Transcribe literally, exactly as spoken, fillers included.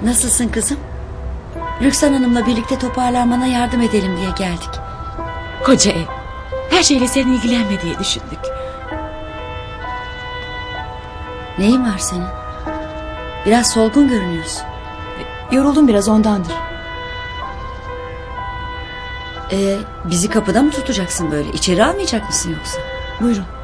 Nasılsın kızım? Rüksan Hanım'la birlikte toparlanmana yardım edelim diye geldik. Koca ev. Her şeyle sen ilgilenme diye düşündük. Neyin var senin? Biraz solgun görünüyorsun. Yoruldum biraz, ondandır. Ee, bizi kapıda mı tutacaksın böyle? İçeri almayacak mısın yoksa? Buyurun.